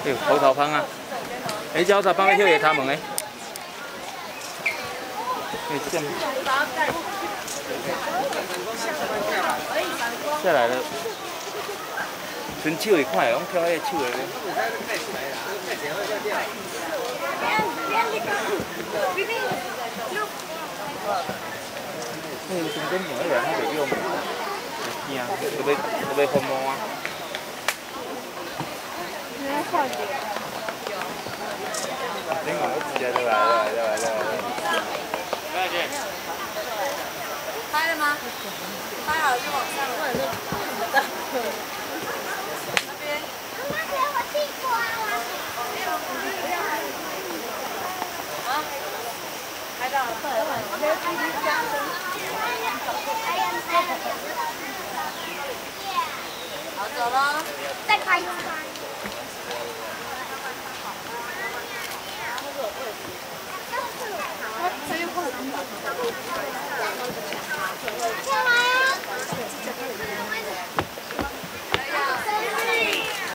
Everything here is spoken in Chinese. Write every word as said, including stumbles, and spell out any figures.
哎，头头芳啊！哎，只要在帮你跳夜他们诶。哎，这样。下来了。伸手会看，拢跳迄个手的。那个中间那个人还袂用，会惊，都要都要疯魔啊！你在笑点？你看我直接就来了，来了，来了。来姐。 拍了吗？拍好了就往上了。那边。妈妈给我地瓜啊！啊？拍到了。好，走喽。再拍一张。这又换了。